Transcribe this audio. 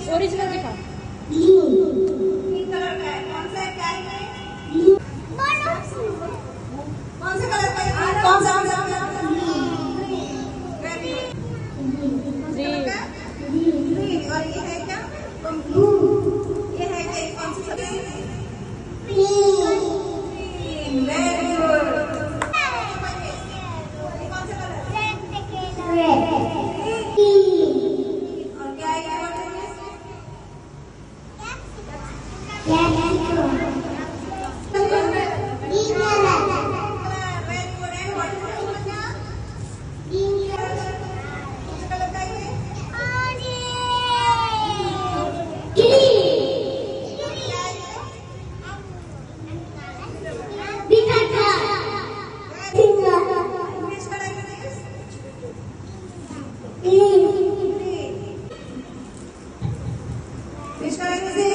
Original दिखा। Pink colour का है, कौन सा है, क्या है? कौन सा कलर का है? कौन सा? ग्रीन। और ये है क्या? ये है क्या? कौन सा सब्जी? Very good. ये कौन सा कलर है? और क्या है ये? Which color is it?